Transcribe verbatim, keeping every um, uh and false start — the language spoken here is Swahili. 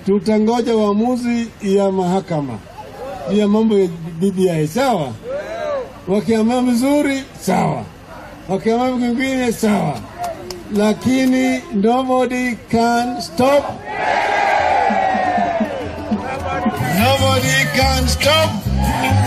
tutangoja uamuzi ya mahakama ya mambo ya B B I, sawa? Wakiamua vizuri, sawa. Wakiamua vingine, sawa. Lakini nobody can stop. Nobody can stop.